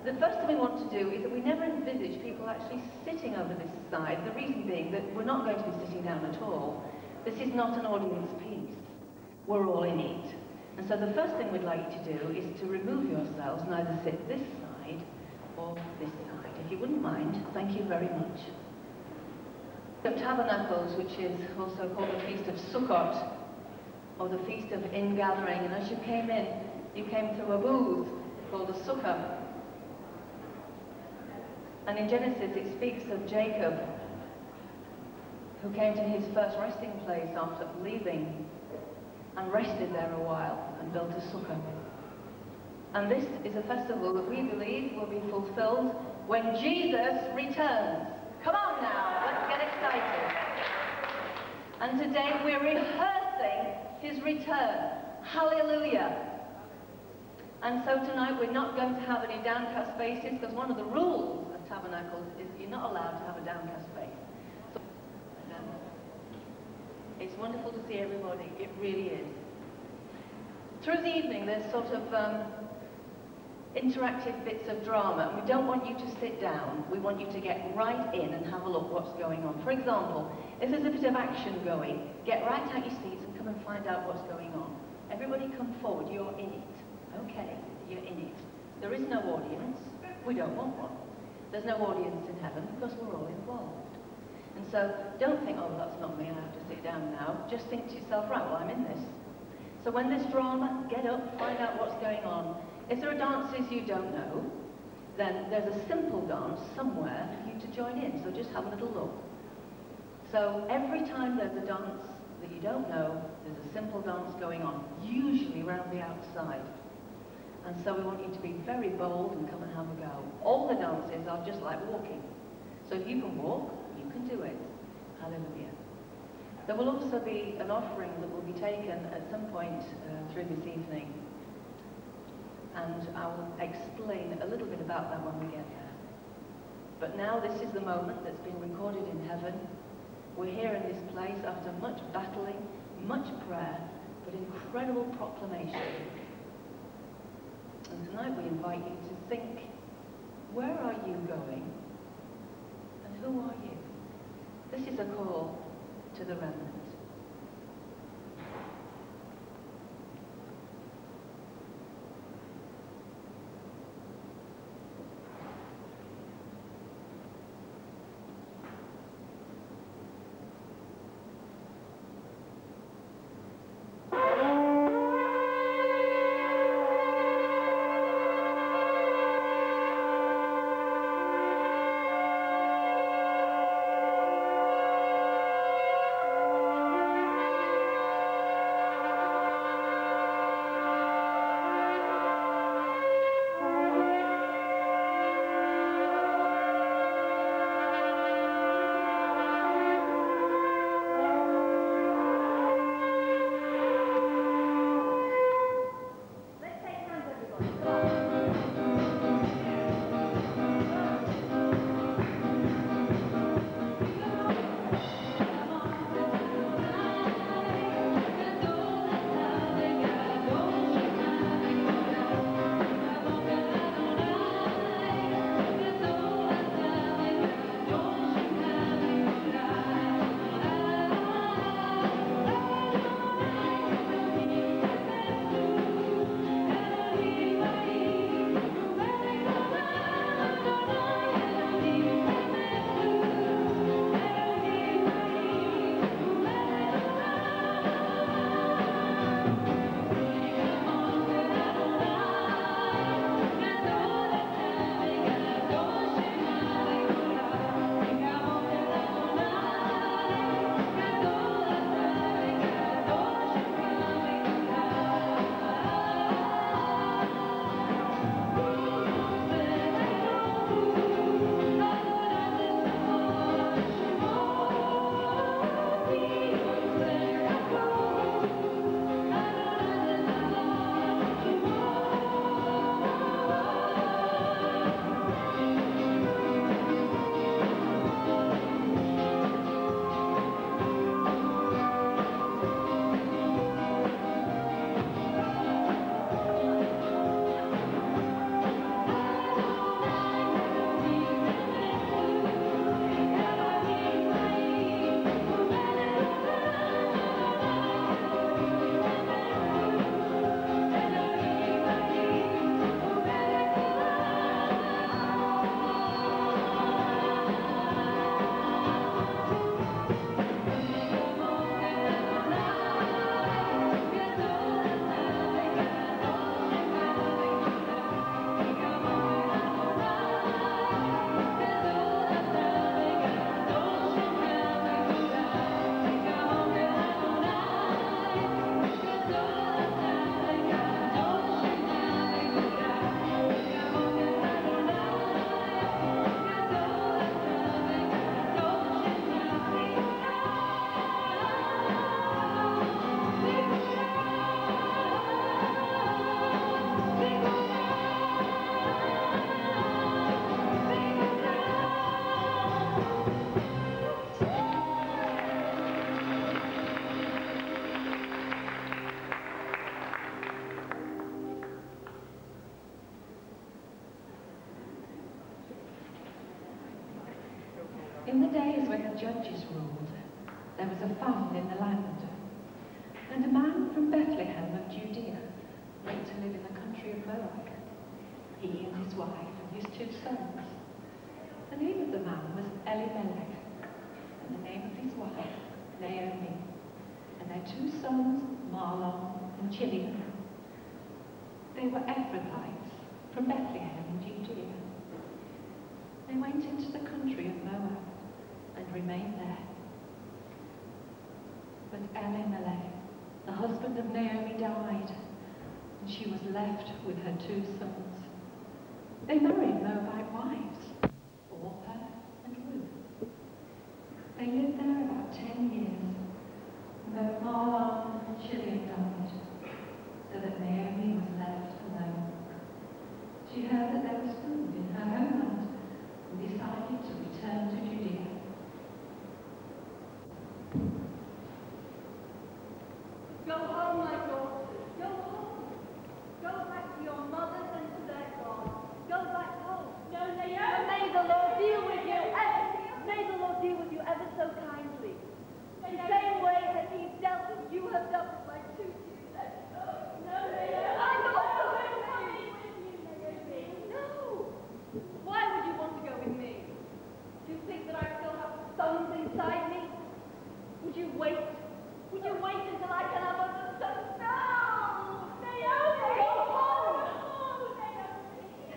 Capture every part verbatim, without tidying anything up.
The first thing we want to do is that we never envisage people actually sitting over this side, the reason being that we're not going to be sitting down at all. This is not an audience piece. We're all in it. And so the first thing we'd like you to do is to remove yourselves and either sit this side or this side. If you wouldn't mind, thank you very much. Of Tabernacles, which is also called the Feast of Sukkot, or the Feast of Ingathering, and as you came in, you came through a booth called a sukkah. And in Genesis it speaks of Jacob, who came to his first resting place after leaving, and rested there a while, and built a sukkah. And this is a festival that we believe will be fulfilled when Jesus returns. Come on now, let's get excited. And today we're rehearsing his return. Hallelujah. And so tonight we're not going to have any downcast faces, because one of the rules of Tabernacles is you're not allowed to have a downcast face. So, um, it's wonderful to see everybody, it really is. Through the evening there's sort of um, interactive bits of drama, and we don't want you to sit down, we want you to get right in and have a look what's going on. For example, if there's a bit of action going, get right out your seats and come and find out what's going on. Everybody come forward, you're in it. Okay, you're in it. There is no audience, we don't want one. There's no audience in heaven because we're all involved. And so don't think, oh, that's not me, I have to sit down now. Just think to yourself, right, well, I'm in this. So when there's drama, get up, find out what's going on. If there are dances you don't know, then there's a simple dance somewhere for you to join in, so just have a little look. So every time there's a dance that you don't know, there's a simple dance going on, usually around the outside. And so we want you to be very bold and come and have a go. All the dances are just like walking. So if you can walk, you can do it. Hallelujah. There will also be an offering that will be taken at some point uh, through this evening. And I will explain a little bit about that when we get there. But now this is the moment that's been recorded in heaven. We're here in this place after much battling, much prayer, but incredible proclamation. And tonight we invite you to think, where are you going? And who are you? This is a call to the remnant. Thank you. In the days when the judges ruled, there was a famine in the land, and a man from Bethlehem of Judea went to live in the country of Moab, he and his wife and his two sons. The name of the man was Elimelech, and the name of his wife, Naomi, and their two sons, Mahlon and Chilion. They were Ephrathites from Bethlehem in Judea. They went into the country of Moab and remained there. But Elimelech, the husband of Naomi, died, and she was left with her two sons. They married Moabite wives, Orpah and Ruth. They lived there about ten years, though Mahlon and Chilion died, so that Naomi was left alone. She heard that there was food in her homeland and decided to return to Judea. Go home, my daughters, go home. Go back to your mothers and to their God. Go back home. No, Naomi. And may the Lord deal with you ever, may the Lord deal with you ever so kindly. The same way that He dealt with you have dealt with my two children. No, Naomi. I'm also coming with you, Naomi. No. Why would you want to go with me? Do you think that I still have sons inside me? Would you wait? Would you wait until I can have other sons? No! Naomi! Go home! No, Naomi!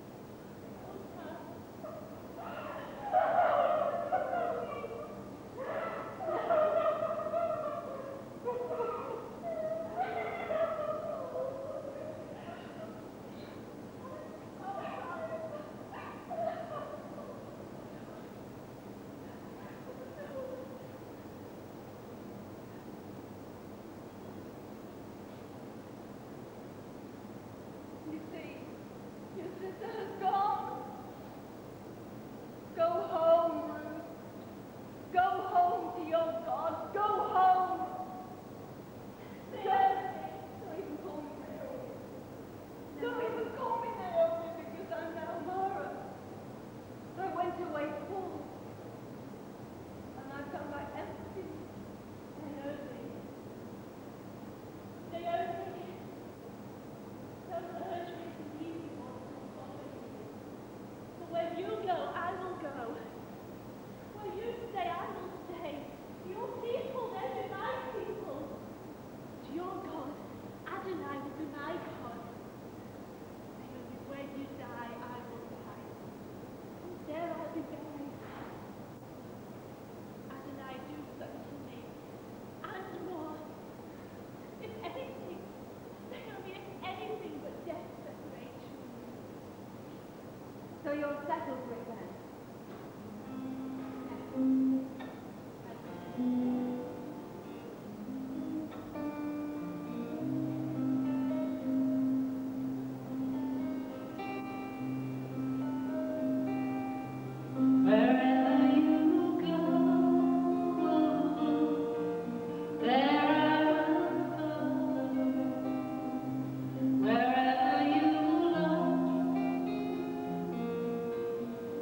You see, your sister has gone. Go home, Ruth. Go home to your God. Go home. Don't, don't even call me Naomi. Don't even call me Naomi because I'm now Mara. I went away full, and I've come back empty. Naomi. Naomi. Don't urge me to leave you or to follow you. For where you go, I will go. Where you stay, I will stay. Your people, they'll be my people. To your God, Adonai will be my God. Naomi, where you die, I will die. And there I'll be buried. Adonai, do something to me. And more. If anything, Naomi, if anything but death separates you. So you're settled with then? Wherever you go, there I will follow. Wherever you love,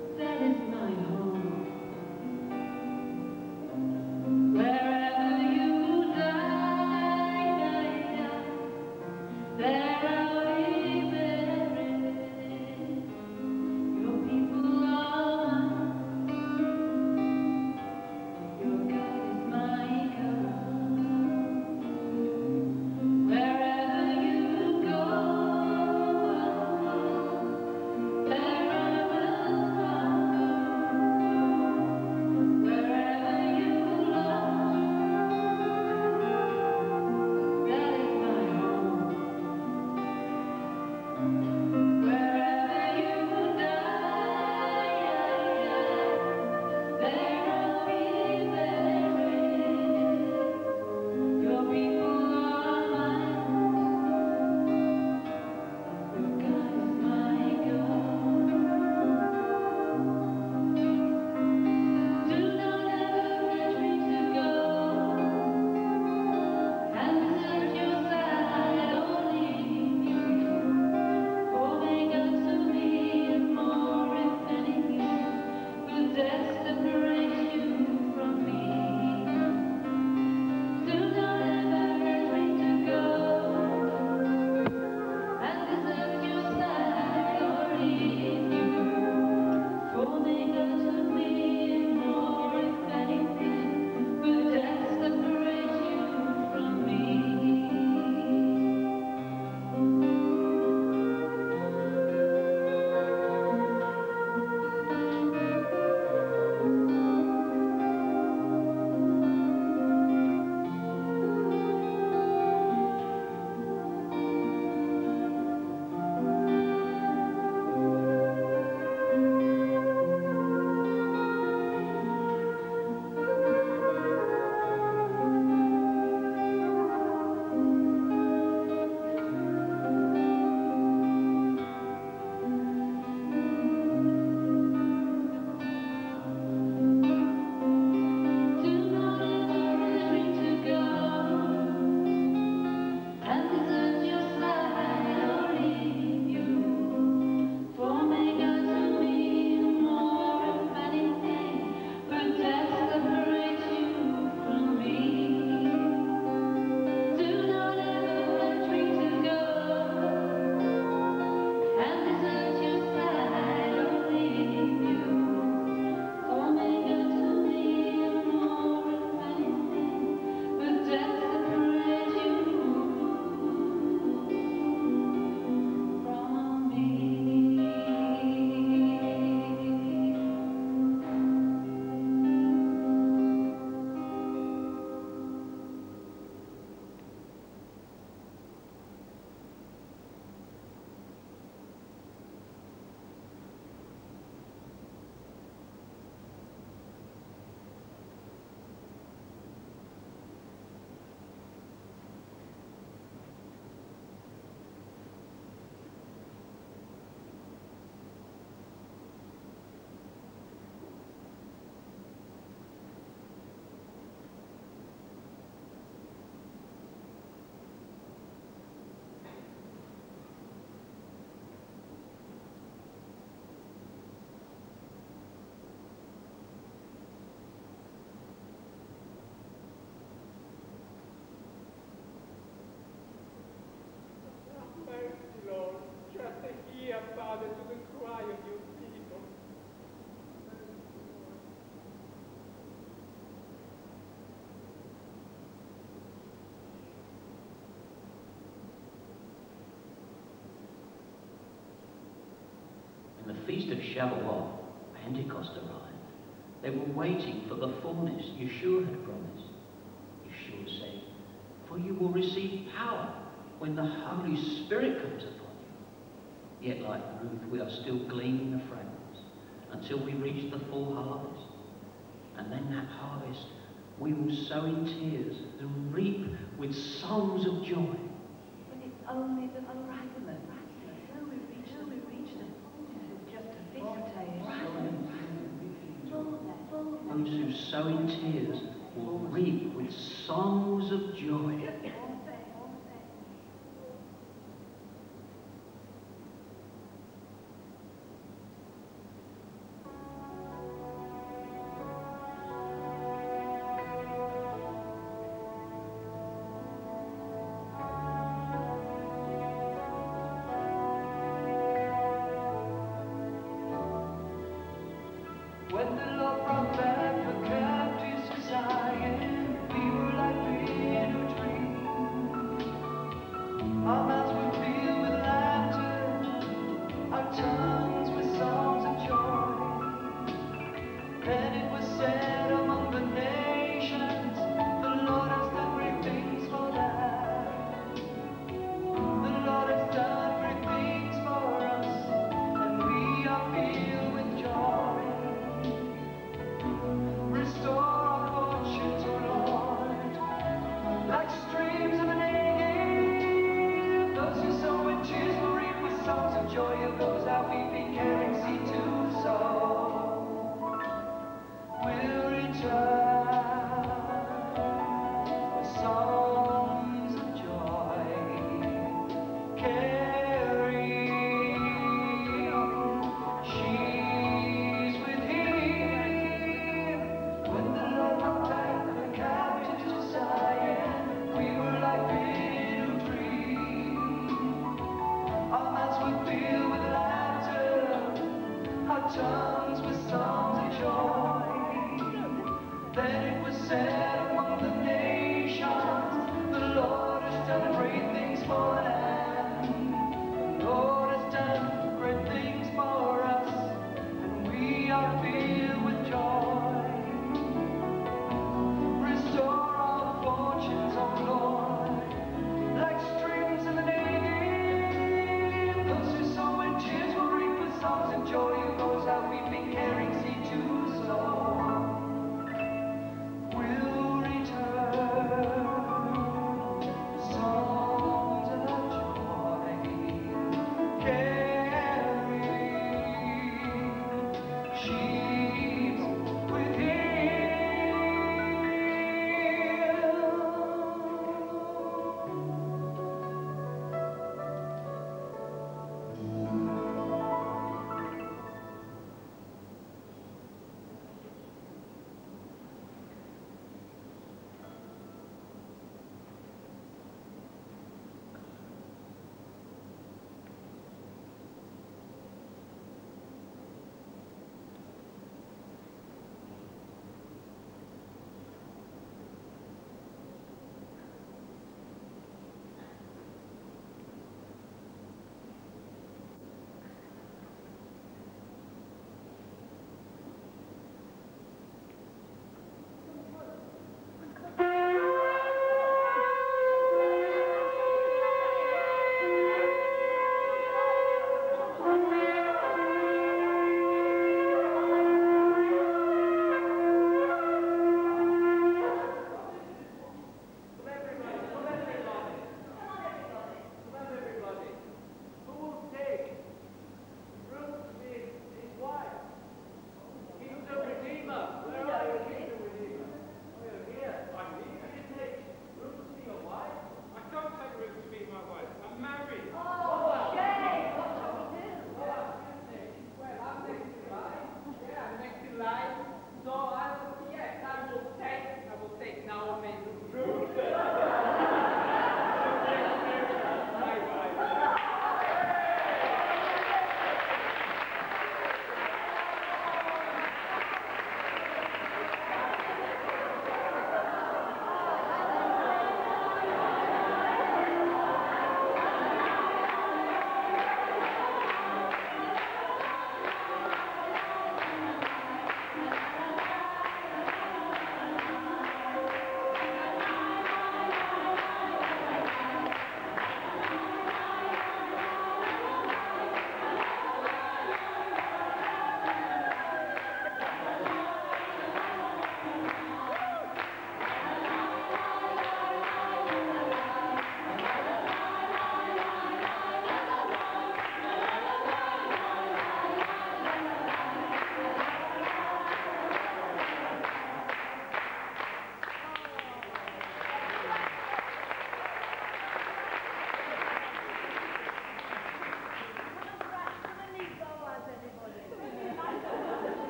When the feast of Shavuot, Pentecost arrived, they were waiting for the fullness Yeshua had promised. Yeshua said, "For you will receive power when the Holy Spirit comes upon you." Yet like Ruth, we are still gleaning the fragments until we reach the full harvest. And then that harvest we will sow in tears and reap with songs of joy. But it's only the fragment. Till we reach, till we reach the fullness, it's just a foretaste. Those who sow in tears will reap with songs of joy. When the Lord brought back the captives to Zion, we were like in a dream. Our mouths were filled with laughter, our tongues with songs of joy. Then it was said among the nations, the Lord has done great things for that. The Lord has done great things for us, and we are filled with joy. Restore our fortunes, O Lord, like streams of an Negev.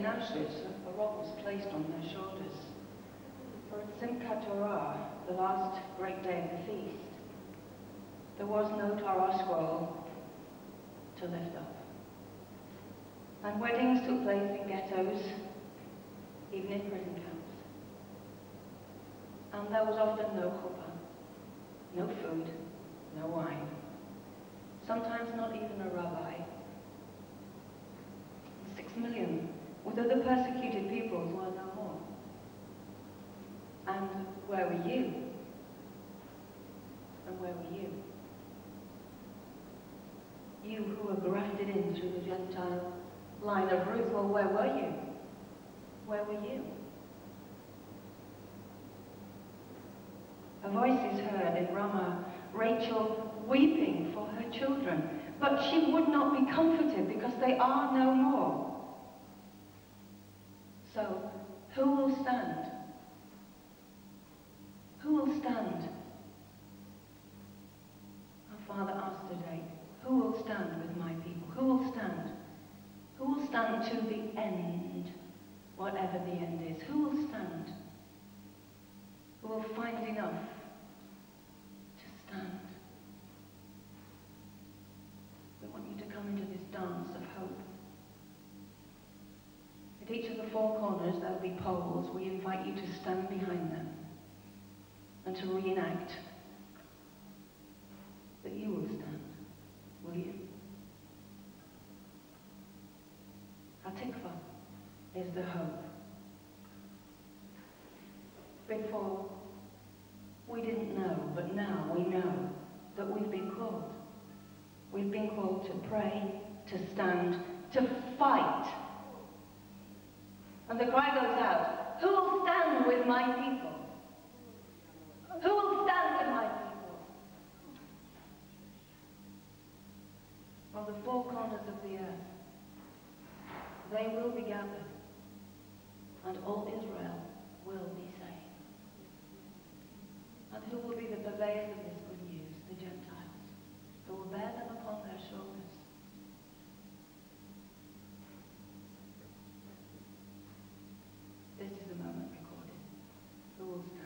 in Auschwitz, a rock was placed on their shoulders. For at Simchat Torah, the last great day of the feast, there was no Torah scroll to lift up. And weddings took place in ghettos, even in prison camps. And there was often no chuppah, no food, no wine, sometimes not even a rabbi. Six million, with other persecuted peoples, were no more. And where were you? And where were you? You who were grafted in through the Gentile line of Ruth, well, where were you? Where were you? A voice is heard in Ramah, Rachel weeping for her children, but she would not be comforted because they are no more. So, who will stand? Who will stand? Our Father asks today, who will stand with my people? Who will stand? Who will stand to the end, whatever the end is? Who will stand? Who will find enough to stand? We want you to come into this dance of hope. At each of the four corners there will be poles. We invite you to stand behind them and to reenact that you will stand. Will you? Hatikvah is the hope. Before, we didn't know, but now we know that we've been called. We've been called to pray, to stand, to fight. And the cry goes out, who will stand with my people? Who will stand with my people? From the four corners of the earth, they will be gathered, and all Israel will be saved. And who will be the purveyors of this good news? The Gentiles, who will bear them upon their shoulders. This is the moment recorded. Who will stand?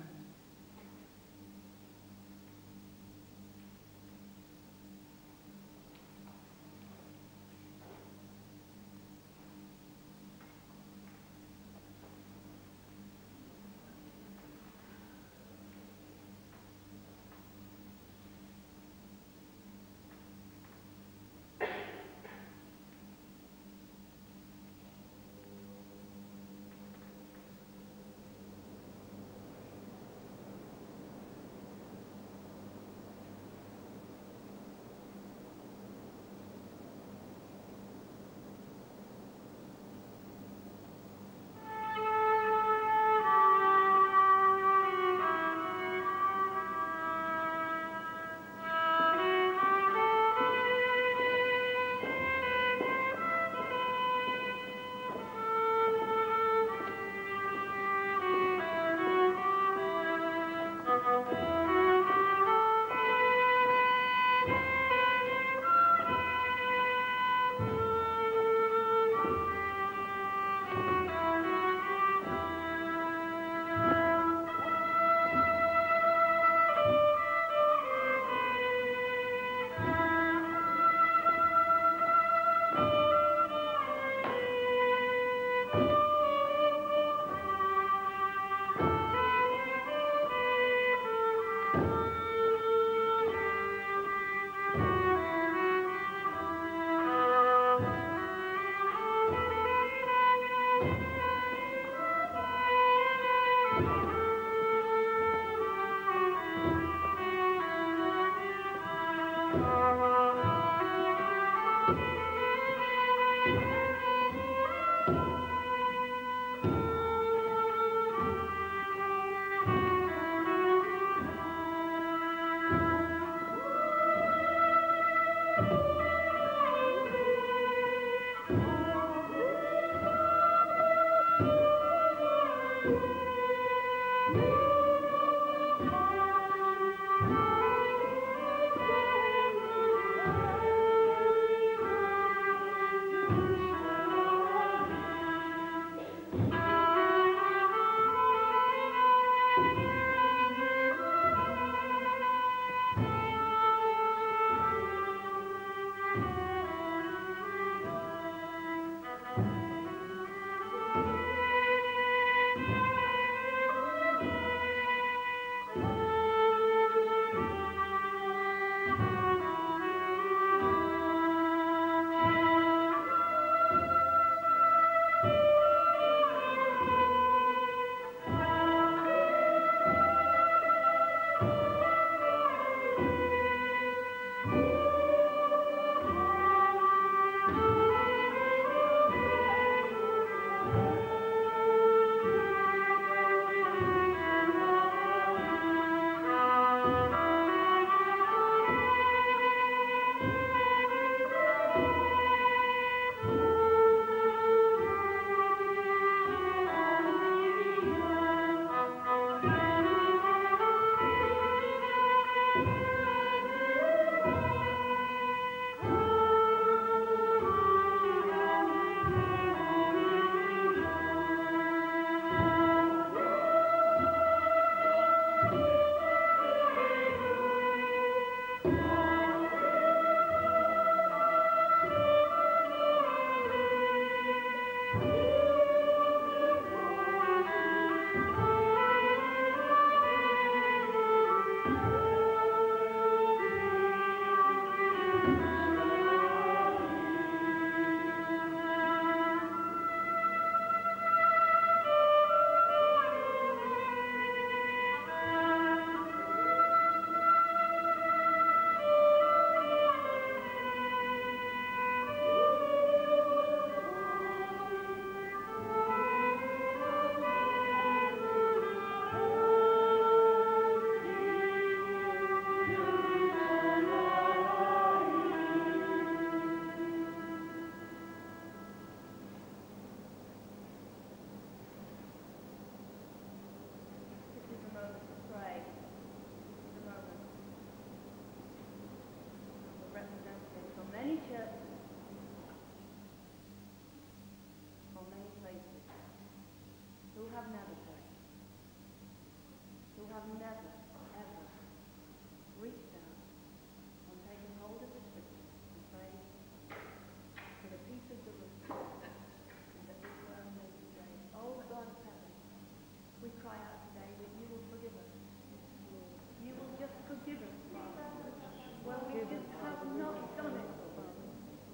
have never, ever reached down and taken hold of the scripture and prayed for the peace of Jerusalem and that Israel may be saved. Oh God of heaven, we cry out today that you will forgive us. You will just forgive us, Father. Well, we just have not done it, Father.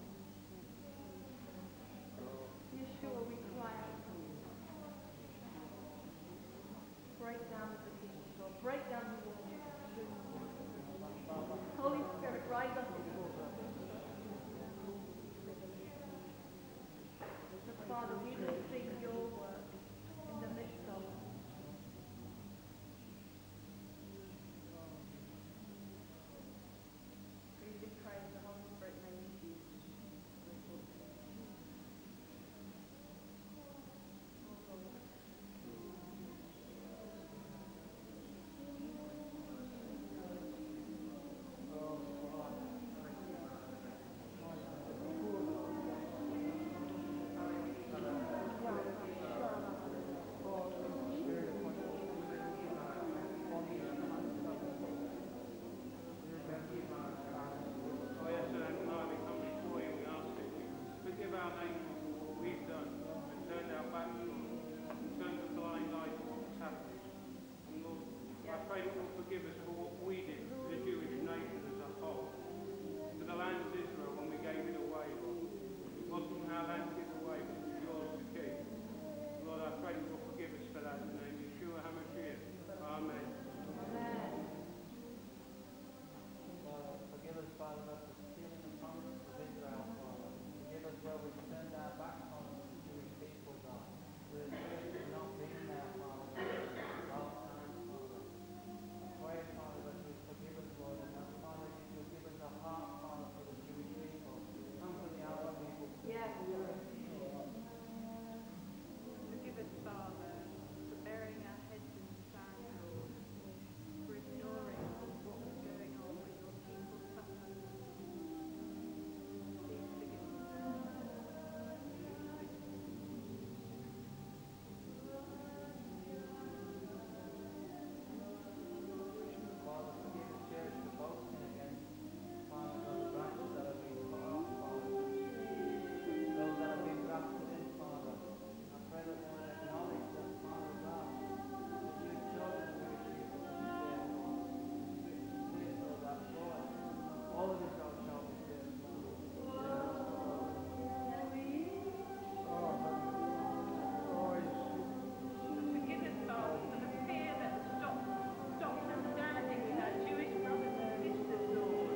Yeshua, we cry out to you. Break down the division, Lord. Break down the walls. Holy Spirit, rise up in us. Father, we will sing your work in the midst of us. Please be praised, the Holy Spirit may lead you. Forgive us for what we did to the Jewish nation as a whole, to the land of Israel when we gave it away, Lord. It wasn't our land to give away, but it was yours to keep. Lord, I pray you will forgive us for that in the name of Yeshua HaMashiach. Amen. Amen. Father, forgive us, Father, of the stealing the promise of Israel, Father. Forgive us where we turned our backs on the Jewish people, God. Where the Jews have not been there, Father. Last time, Father. Pray, Father, that you forgive us, Lord, and that, Father, you will give us a heart, Father, for the Jewish people, and for the other people. Yes. Forgive us, Father, for burying our heads in the sand, Lord, for ignoring what was going on when your people suffered. Please forgive us. Father, forgive the church for boasting against, Father, those branches that have been cut off, Father. Those that have been grafted in, Father. I pray that they will acknowledge that, Father God, that you have chosen the Jewish people to be saved, Lord. It is so that, Lord, all of Israel shall be saved, Father. Forgive us, Father, for the fear that stopped, stopped us standing with our Jewish brothers and sisters, Lord.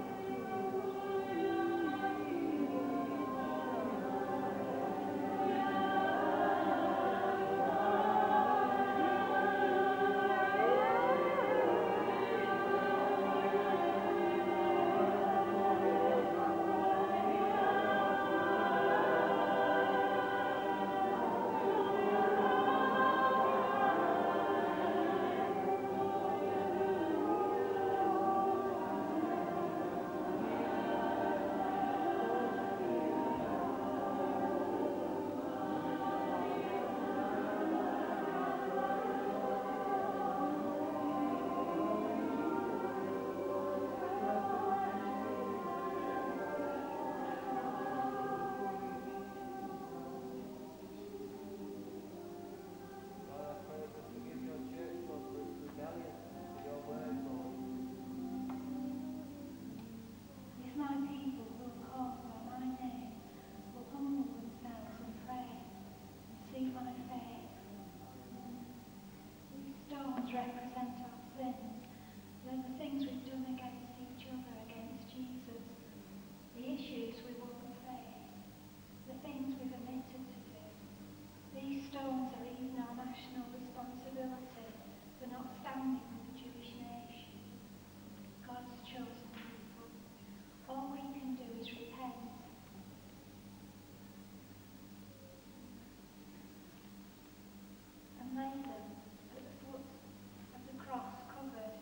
Lord, I pray that you forgive your church, Lord, for its rebelliousness to your word, Lord. If my people who are called by my name will humble themselves and pray and seek my face. These stones represent our sins. They're the things we've done against each other, against Jesus. The issues we won't face. The things we've omitted to do. These stones are even our national responsibility for not standing with the Jewish nation. God's chosen people. All we can do is repent. And lay them at the foot of the cross covered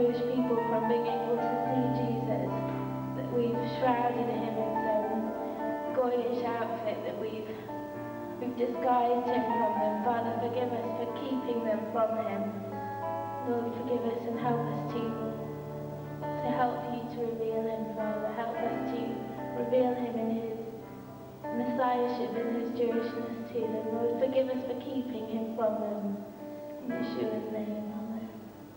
Jewish people from being able to see Jesus, that we've shrouded him in some goyish outfit, that we've, we've disguised him from them. Father, forgive us for keeping them from him. Lord, forgive us and help us to, to help you to reveal him, Father. Help us to reveal him in his Messiahship, in his Jewishness to them. Lord, forgive us for keeping him from them. In Yeshua's name, Amen.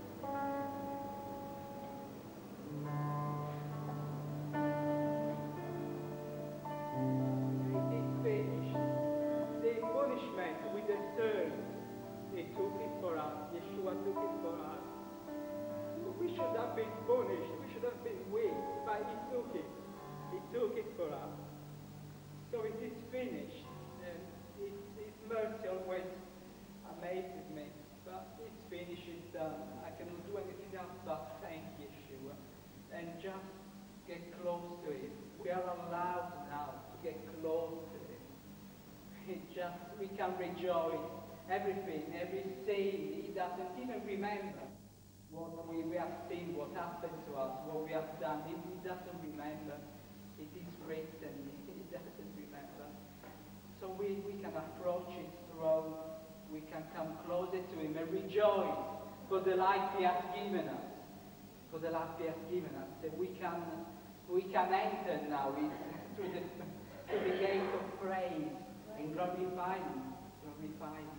It is finished. The punishment we deserve, he took it for us. Yeshua took it for us. We should have been punished. We should have been weak, but he took it. He took it for us. So it is finished. And his, his mercy always amazes me. But it's finished, it's done. I cannot do anything else but thank Yeshua. And just get close to him. We are allowed now to get close to him. It just, we can rejoice. Everything, every sin, he doesn't even remember what we, we have seen, what happened to us, what we have done. He, he doesn't remember. It is written. He doesn't remember. So we, we can approach his throne. We can come closer to him and rejoice for the life he has given us. For the life he has given us. That we can we can enter now in, through the through the gate of praise and glorify him. Glorify him.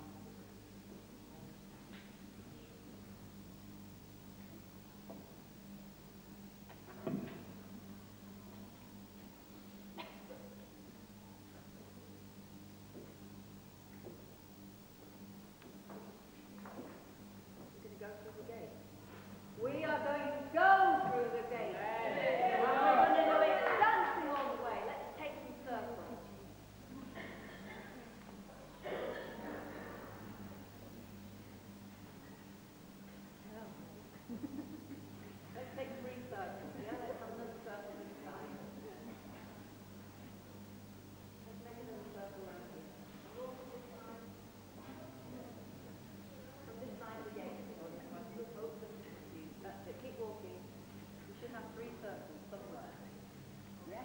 We are going to go through the gate. We're going to do it dancing all the way. Let's take some circles. Let's take three circles. Yeah, let's have another circle this time. Let's make another circle around here. Walk this side. From this side of the gate. Open. That's it. Keep walking. We should have three circles somewhere. Yes?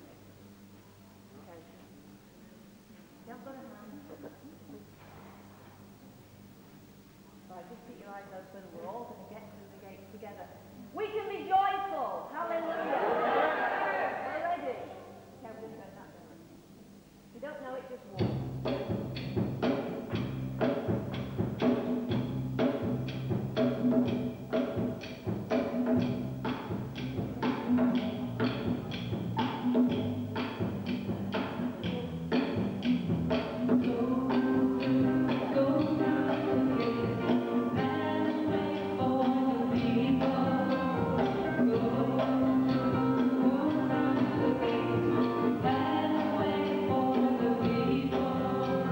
Okay. You have got a hand. Right, just keep your eyes open. We're all going to get through the gate together. We can be joyful. Hallelujah. We're ready. Okay, we're going to go that way. If you don't know it, just walk. Go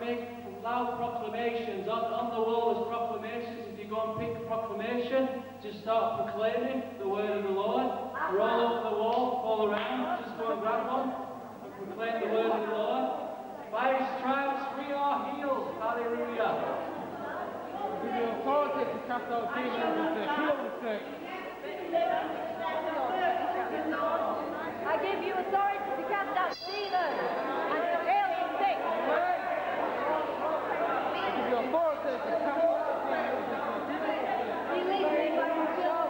make loud proclamations. On, on the wall there's proclamations. If you go and pick a proclamation, just start proclaiming the word of the Lord. They're all over the wall, all around. Just go and grab one and proclaim the word of the Lord. By his stripes we are healed. Hallelujah. Give you authority to cast out demons and to heal the sick. I give you authority to cast out demons and to heal the sick. Give you authority to cast out demons and to heal the sick. Release me by yourself.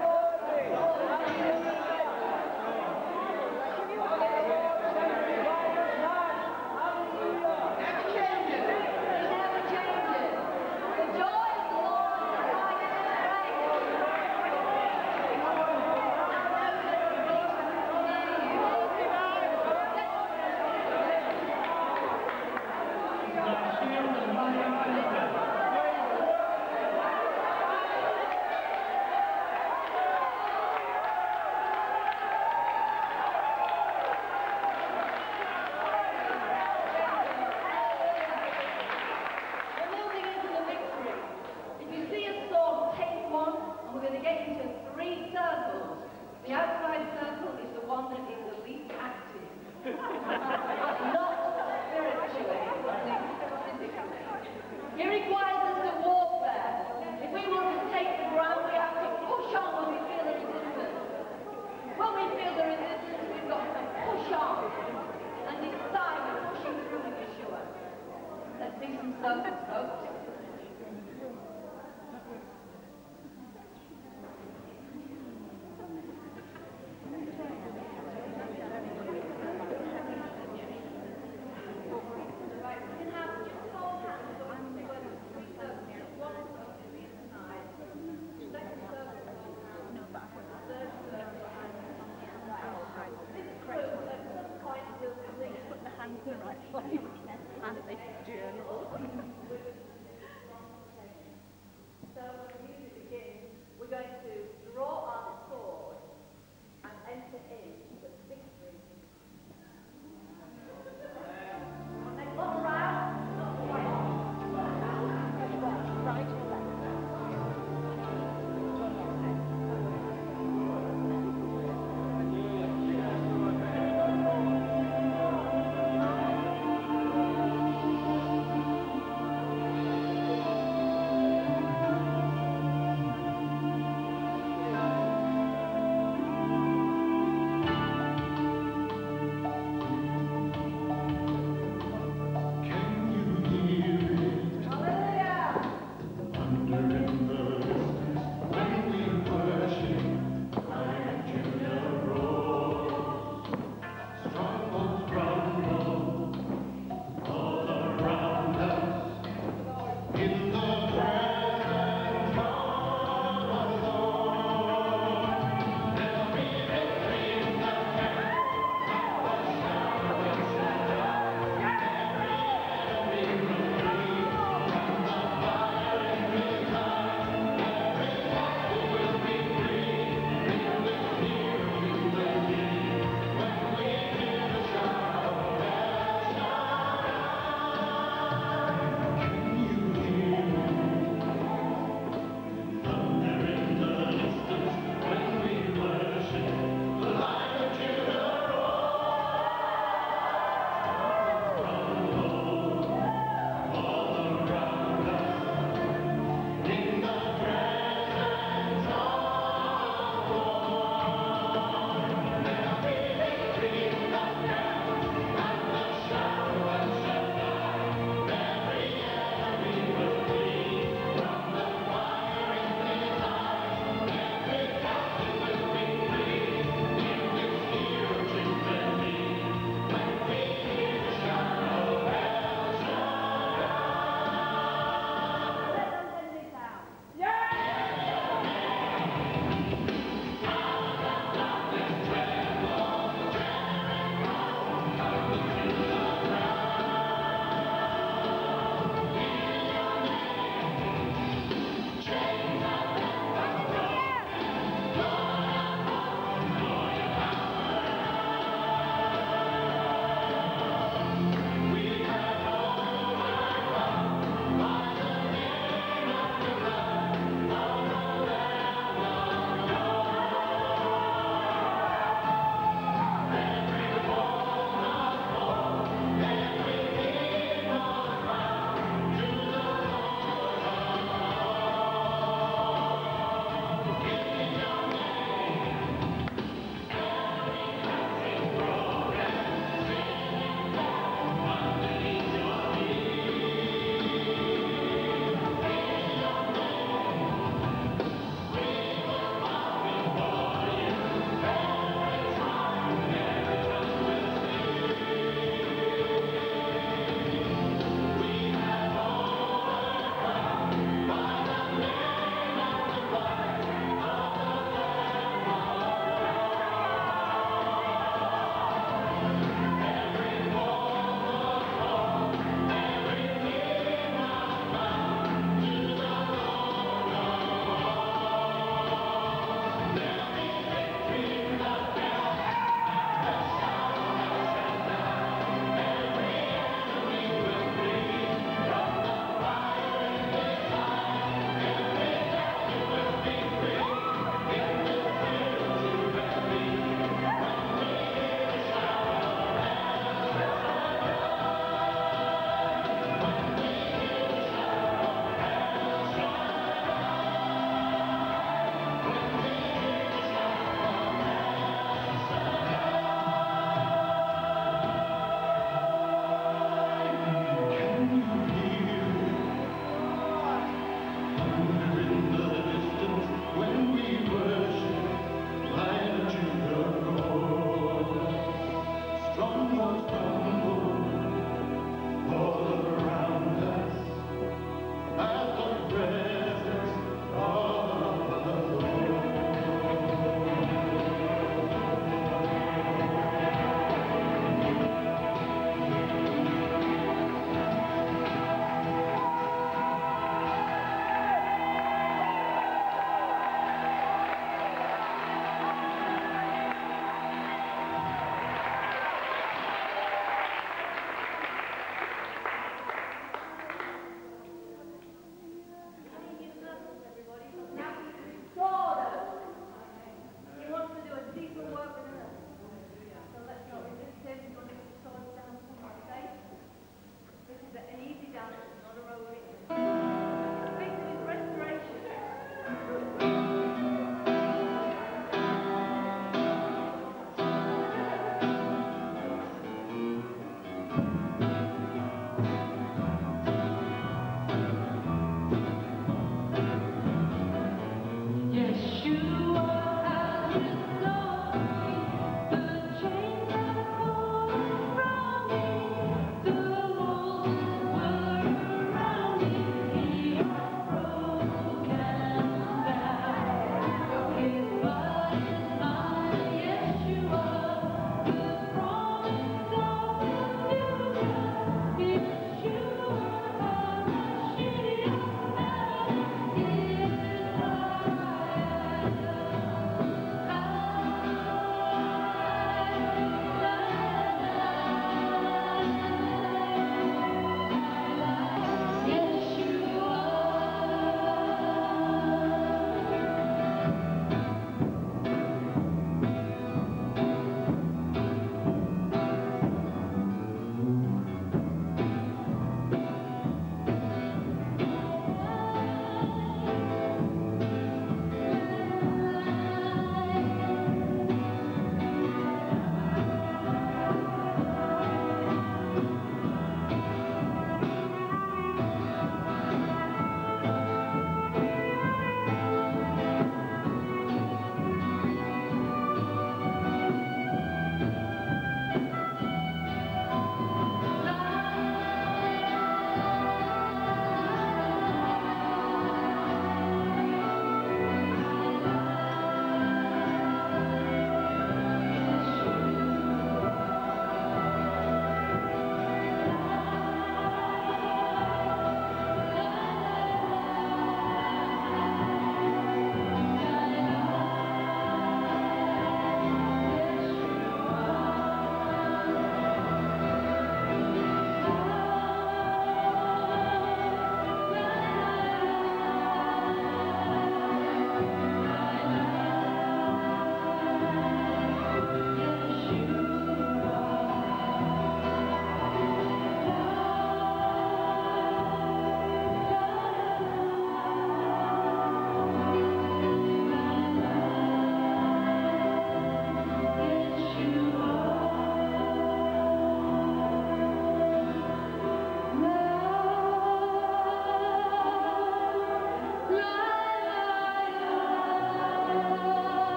Never changes. Never changes. The joy of the Lord is my strength.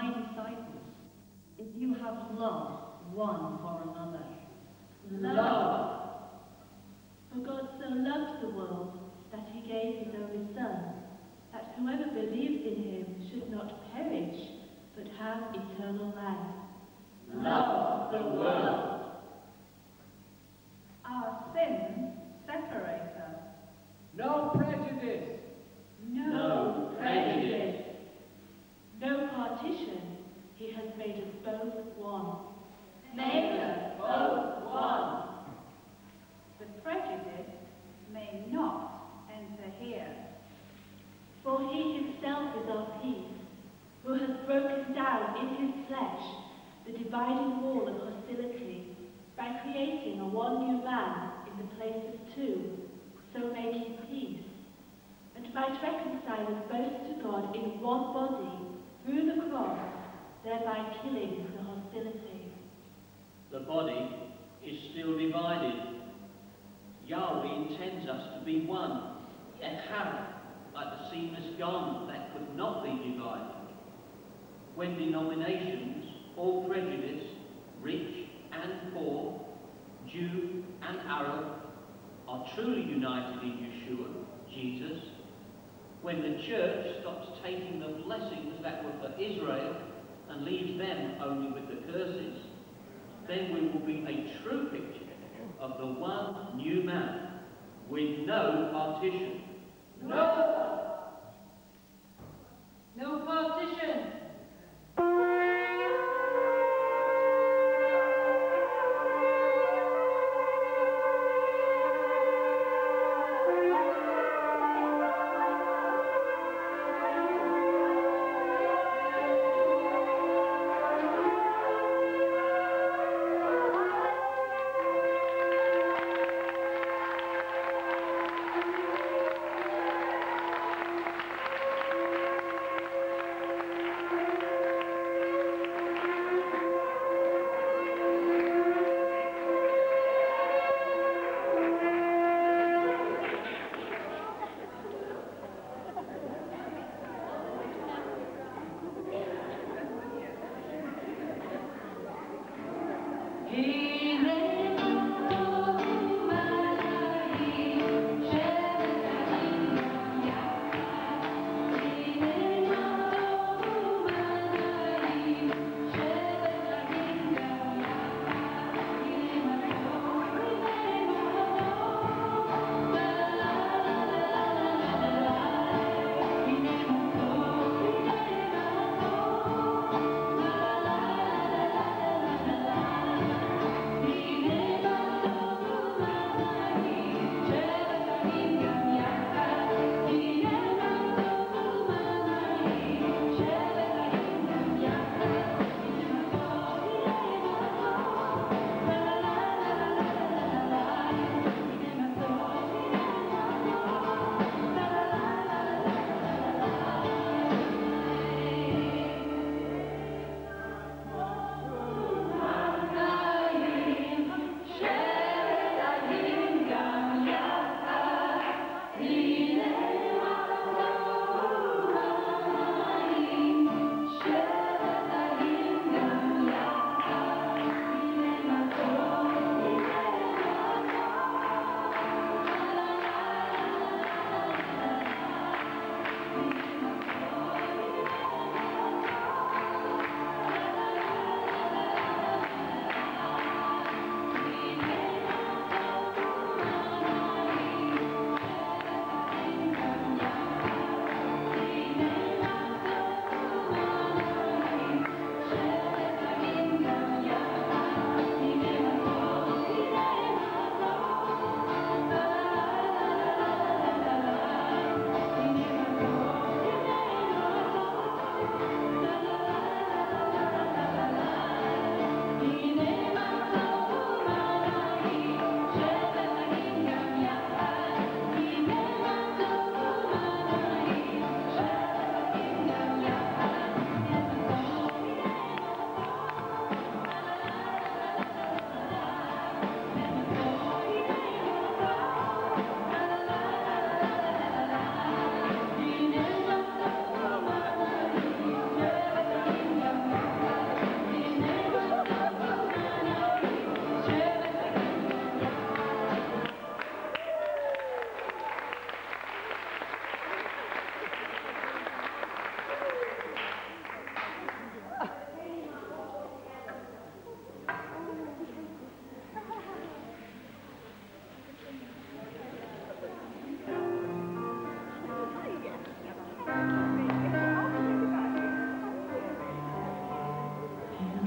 my disciples if you have love one for another. Love! For God so loved the world that he gave his only Son, that whoever believes in him should not perish, but have eternal life. Love the world. Our sins separate us. No prejudice. No, No prejudice. No partition. He has made us both one. Make us both one. The prejudice may not enter here. For he himself is our peace, who has broken down in his flesh the dividing wall of hostility by creating a one new man in the place of two, so making peace, and might reconcile us both to God in one body through the cross, thereby killing the hostility. The body is still divided. Yahweh intends us to be one, echad, like the seamless garment that could not be divided. When denominations, all prejudice, rich and poor, Jew and Arab, are truly united in Yeshua, Jesus, when the church stops taking the blessings that were for Israel and leaves them only with the curses, then we will be a true picture of the one new man with no partition. No! No partition!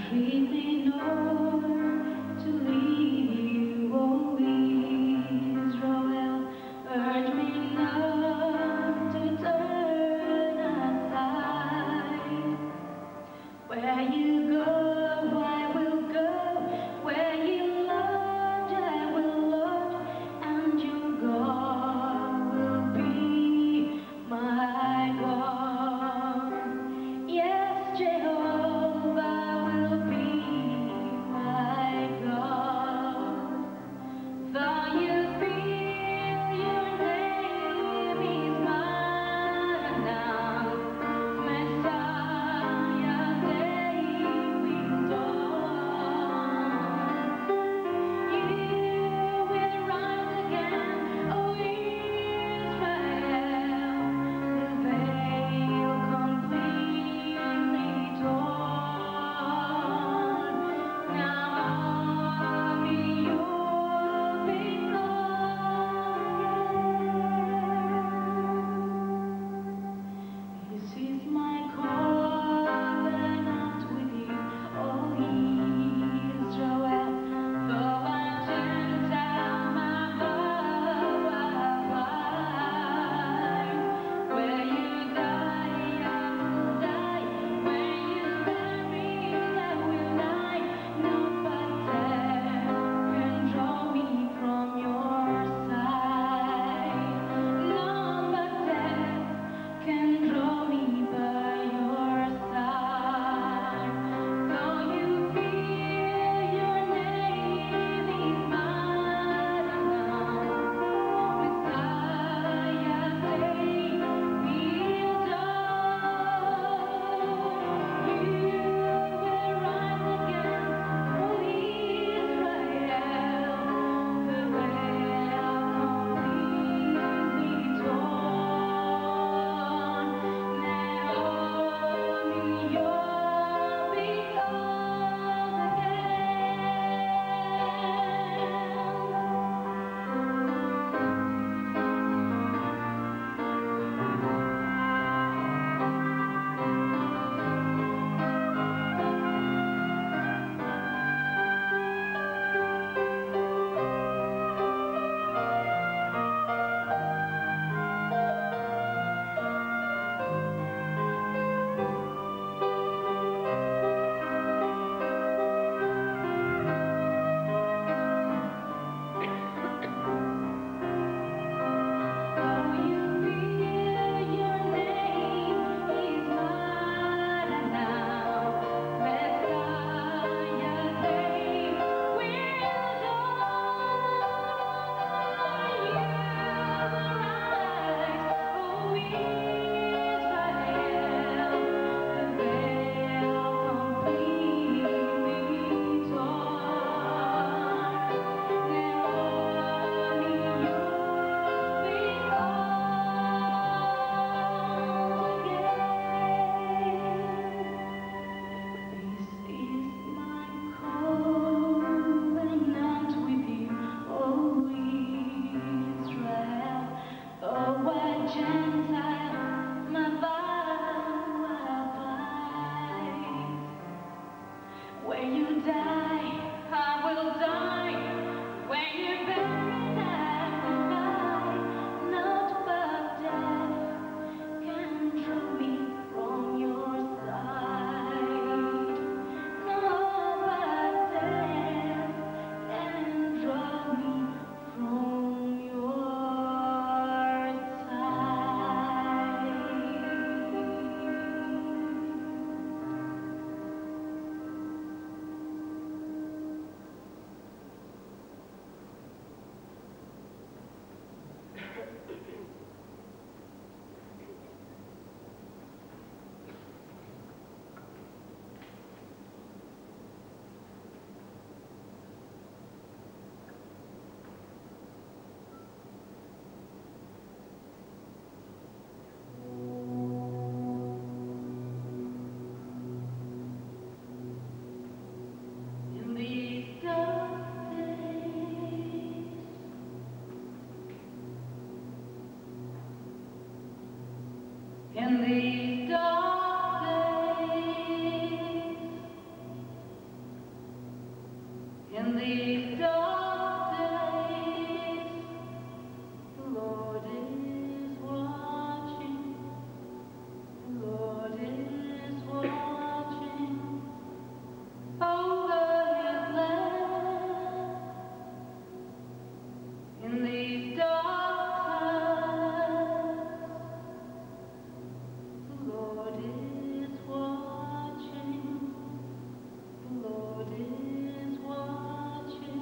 Entreat me, Lord, to lead you, O Israel. Urge me not to turn aside. Where you go, I will go. Where you lodge, I will lodge. And your God will be my God. Yes, Jehovah will be my God. For you feel your name is mine now. Messiah, saving dawn. You will rise again, O Israel. The veil completely torn. Now army you'll become. This is my covenant with you, O Israel. Though I Gentile, my vow abide. Where you die, I will die. Where you bury, I will lie. None but death can draw me from your side. None but death can draw me by your side. Though you feel your name is mine now. Messiah, say, be done. You will rise again, O Israel. The veil completely torn. Naomi, you'll become Though you feel your name is mine now. Messiah, they will This is my covenant with you, O Israel. Though a Gentile, my vow abide. Where you die, I will die. Where you bury, I will lie. Not but death can draw me from your side. No but death can draw me from your side. these dark days, the Lord is watching, the Lord is watching over his land. In these dark times, the Lord is watching, the Lord is watching.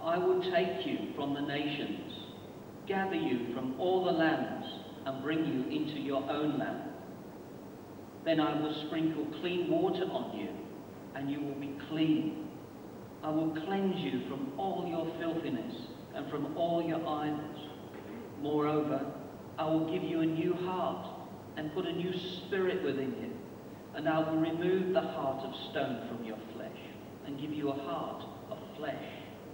I will take you from the nations, gather you from all the lands, and bring you into your own land. Then I will sprinkle clean water on you, and you will be clean. I will cleanse you from all your filthiness and from all your idols. Moreover, I will give you a new heart and put a new spirit within you, and I will remove the heart of stone from your flesh and give you a heart of flesh.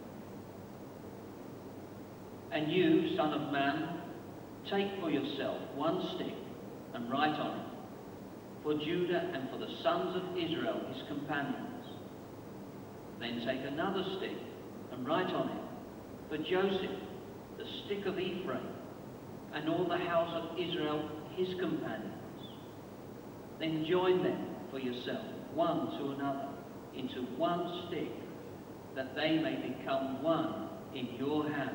And you, son of man, take for yourself one stick and write on it, for Judah and for the sons of Israel, his companions. Then take another stick and write on it, for Joseph, the stick of Ephraim, and all the house of Israel, his companions. Then join them for yourself, one to another, into one stick, that they may become one in your hand.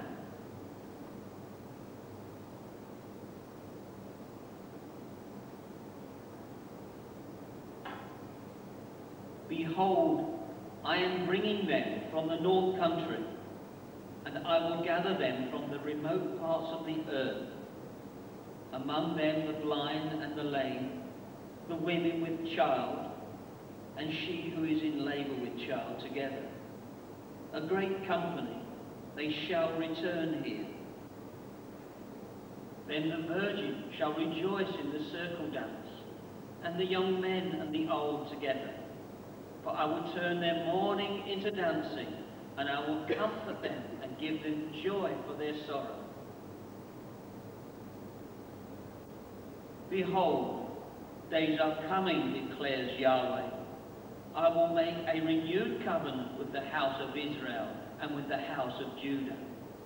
Behold, I am bringing them from the north country, and I will gather them from the remote parts of the earth. Among them the blind and the lame, the women with child, and she who is in labour with child together. A great company, they shall return here. Then the virgin shall rejoice in the circle dance, and the young men and the old together. For I will turn their mourning into dancing, and I will comfort them and give them joy for their sorrow. Behold, days are coming, declares Yahweh. I will make a renewed covenant with the house of Israel and with the house of Judah.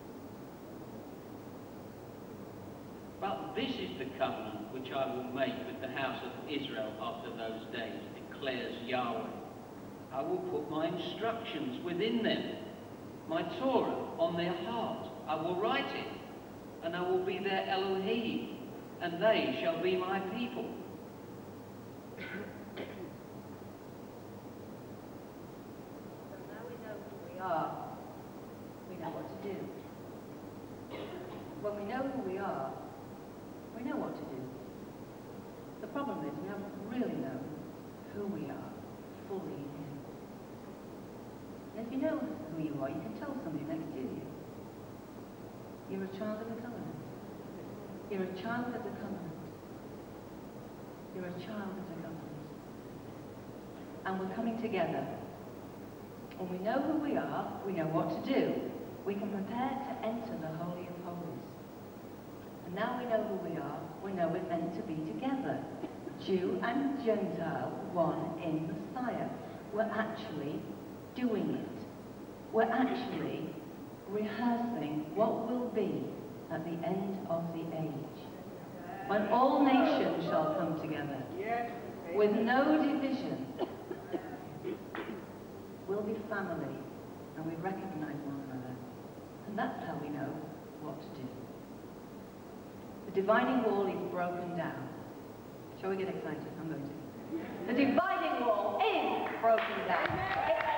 But this is the covenant which I will make with the house of Israel after those days, declares Yahweh. I will put my instructions within them, my Torah on their heart. I will write it, and I will be their Elohim, and they shall be my people. So now we know who we are, we know what to do. When we know who we are, we know what to do. The problem is we haven't really known who we are fully in Him. And if you know who you are, you can tell somebody next to you. You're a child of the covenant. You're a child of the covenant. You're a child of the covenant. And we're coming together. When we know who we are, we know what to do. We can prepare to enter the Holy of Holies. And now we know who we are, we know we're meant to be together. Jew and Gentile, one in Messiah. We're actually doing it. We're actually rehearsing what will be at the end of the age. When all nations shall come together, with no division, we'll be family, and we recognize one another. And that's how we know what to do. The dividing wall is broken down. Shall we get excited? I'm going to. The dividing wall is broken down. It is.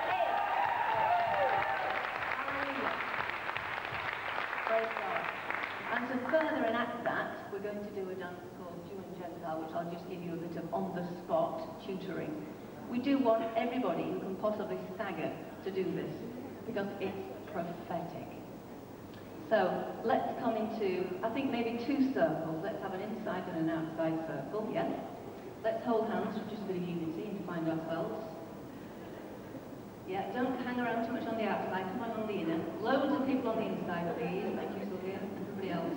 Hallelujah. Praise God. And to further enact that, we're going to do a dance called Jew and Gentile, which I'll just give you a bit of on-the-spot tutoring. We do want everybody who can possibly stagger to do this, because it's prophetic. So let's come into, I think, maybe two circles. Let's have an inside and an outside circle, yes? Let's hold hands for just a bit of unity and find ourselves. Yeah, don't hang around too much on the outside, come on on the inner. Loads of people on the inside, please. Thank you, Sylvia, and everybody else.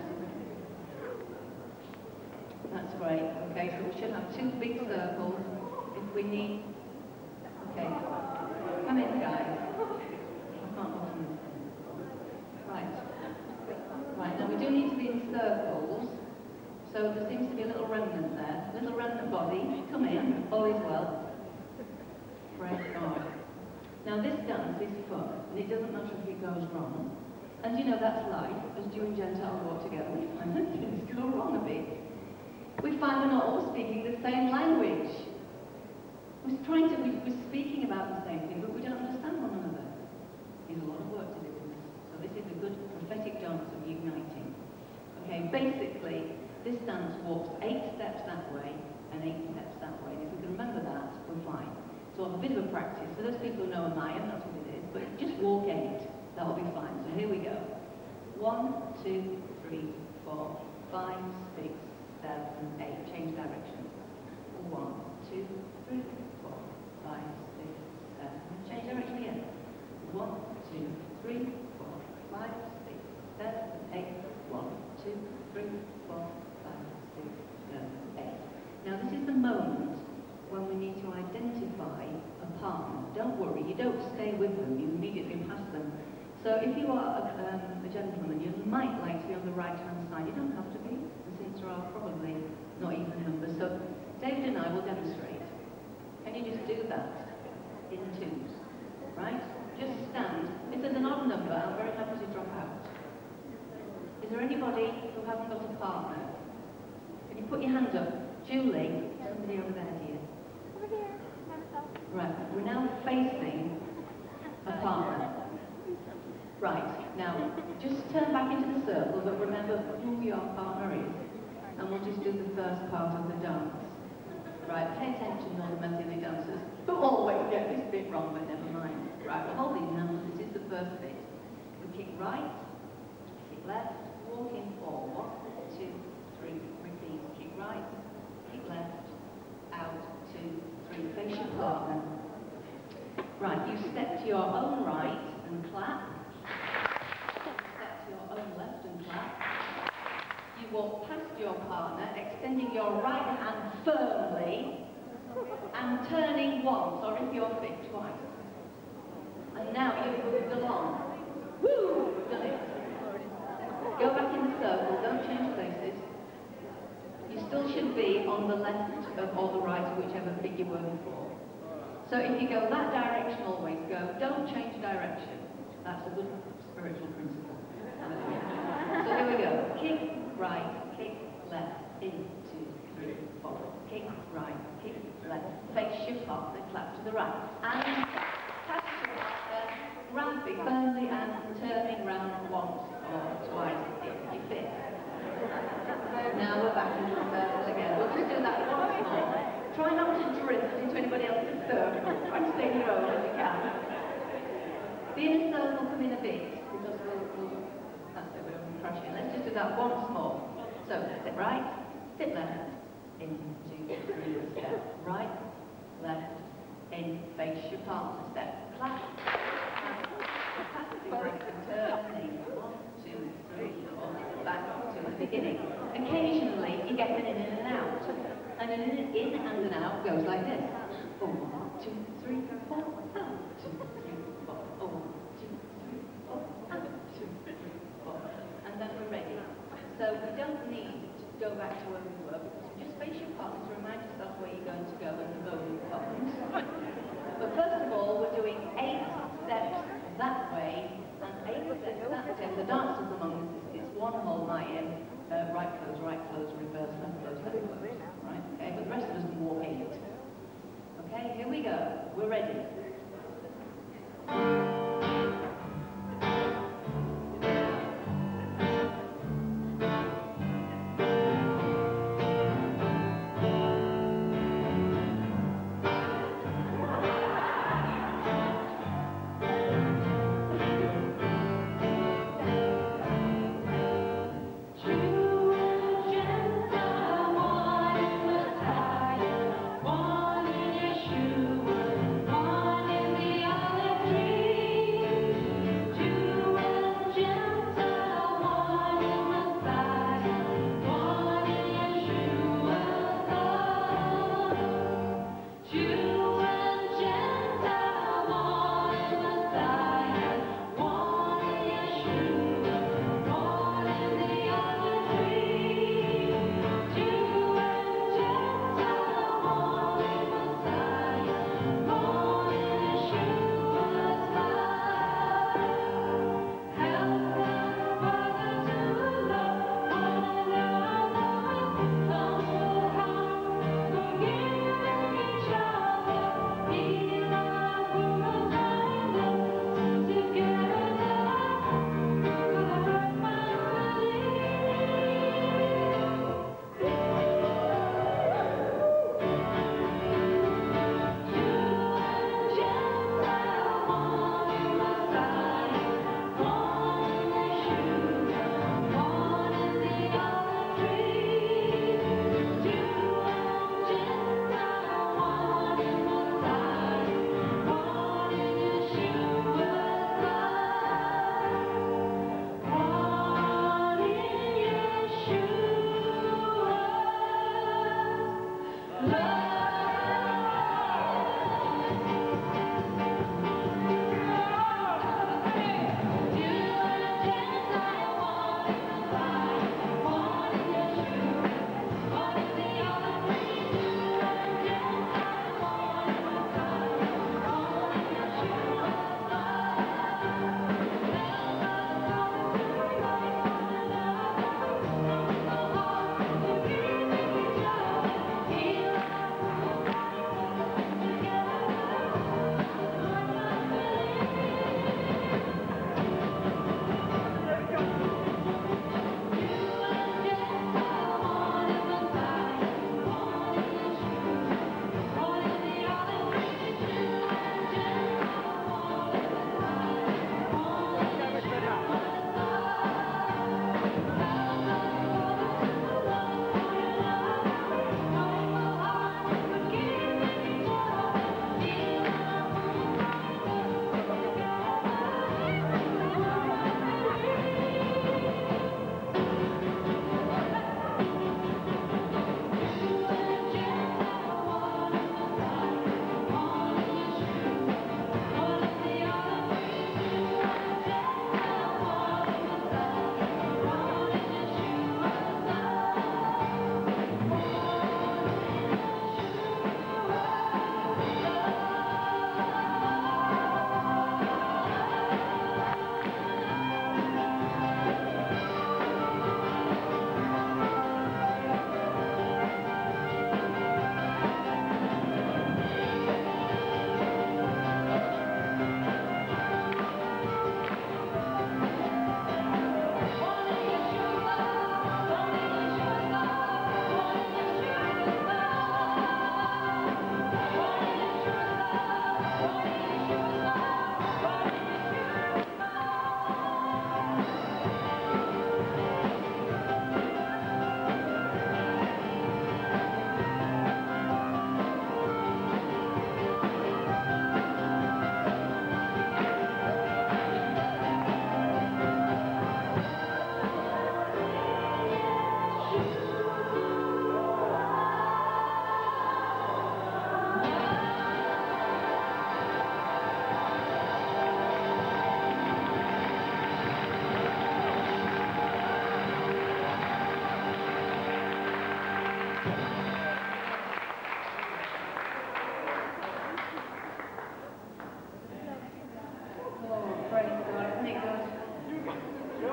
That's great. Okay, so we should have two big circles. If we need... Okay. Come in, guys. I can't open this. Right. Right, now we do need to be in circles. So there seems to be a little remnant there. A little remnant body. Come in. All is well. Praise God. Now this dance is fun, and it doesn't matter if it goes wrong. And you know that's life. As Jew and Gentile walk together, we find that things go wrong a bit. We find we're not all speaking the same language. We're trying to, we're speaking about the same thing, but we don't understand one another. There's a lot of work to do in this. So dance walks eight steps that way and eight steps that way. And if we can remember that, we're fine. So a bit of a practice. For those people who know a Mayan, that's what it is, but just walk eight. That'll be fine. So here we go. One, two, three, four, five, six, seven, eight. Change direction. One, two, three, four, five, six, seven. Change direction again. One, two, three, four, five, six, seven, eight. One, two, three, four, five, six, seven, eight. Now this is the moment when we need to identify a partner. Don't worry, you don't stay with them, you immediately pass them. So if you are a, um, a gentleman, you might like to be on the right-hand side. You don't have to be, since there are probably not even numbers. So David and I will demonstrate. Can you just do that in twos, right? Just stand. If there's an odd number, I'm very happy to drop out. Is there anybody who hasn't got a partner? Can you put your hand up? Julie, somebody over there, dear. Over here. Right, we're now facing a partner. Right, now, just turn back into the circle, but remember who your partner is. And we'll just do the first part of the dance. Right, pay attention, all the Messianic dancers, who always get this bit wrong, but never mind. Right, we're holding hands, this is the first bit. We kick right, kick left, walk in four. One, two, three, repeat. Kick right, kick left, out, two, three. Face your partner. Right, you step to your own right and clap. Step to your own left and clap. You walk past your partner, extending your right hand firmly and turning once, or if you're fit, twice. And now you've moved along. Woo! We've done it. Go back in the circle, don't change places. You still should be on the left of, or the right of whichever bit you were before. So if you go that direction always, go, don't change direction. That's a good spiritual principle. So here we go. Kick right, kick left, in, two, three, four. Kick right, kick left. Face your partner, clap to the right. And pass your partner, grab it firmly and turning round once or twice if you fit. Now we're back into the circle again. We'll just do that once more. Try not to drift into anybody else's circle. Try to stay in your own if you can. The inner circle come in a bit, because we'll, we'll that's it, we don't crash in. Let's just do that once more. So, step right, step left, in, two, three, step right, left, in, face your partner, step, clap, pass the break and turning, one, two, three, four, back to the beginning. Occasionally, you get an in and an out. And an in, in and an out goes like this. Oh, one, two, three, four, out, two, three, four, oh, one, two, three, four, out, two, three, four. And then we're ready. So we don't need to go back to where we were, because we just face your partner to remind yourself where you're going to go and the moment comes. But first of all, we're doing eight steps that way, and eight steps that way. The dancers among us, it's one whole Mayan, uh, right close, right close, reverse, left close, left close. Right? Okay, but the rest of us can walk eight. Okay, here we go. We're ready.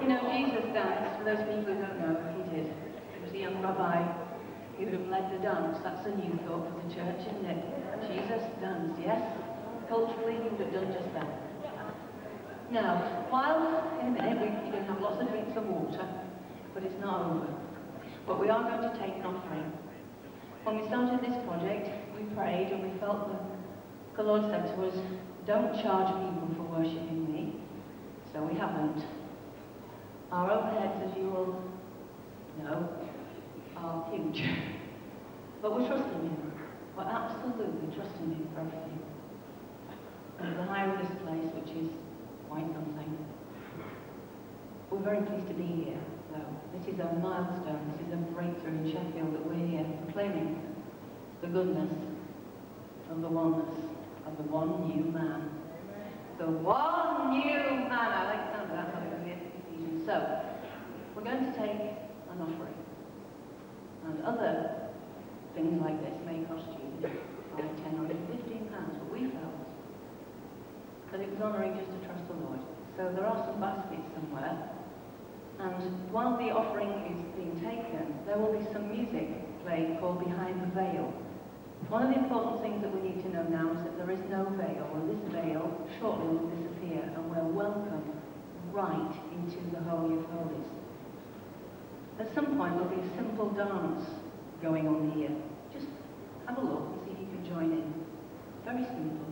You know, Jesus danced. For those people who don't know, he did. He was a young rabbi. He would have led the dance. That's a new thought for the church, isn't it? Jesus danced, yes? Culturally, he would have done just that. Now, while in a minute we, you're going to have lots of drinks of water, but it's not over. But we are going to take an offering. When we started this project, we prayed and we felt that the Lord said to us, don't charge people for worshipping me. So we haven't. Our overheads, as you will know, are huge. But we're trusting him. We're absolutely trusting him for everything. And the hire of this place, which is quite something. We're very pleased to be here, though. This is a milestone. This is a breakthrough in Sheffield that we're here proclaiming the goodness of the oneness of the one new man. The one new man. I like the sound of that. So, we're going to take an offering. And other things like this may cost you five, ten, or fifteen pounds, but we felt that it was honouring just to trust the Lord. So there are some baskets somewhere, and while the offering is being taken, there will be some music played called Behind the Veil. One of the important things that we need to know now is that there is no veil, and this veil shortly will disappear, and we're welcome right into the Holy of Holies. At some point there'll be a simple dance going on here. Just have a look and see if you can join in. Very simple.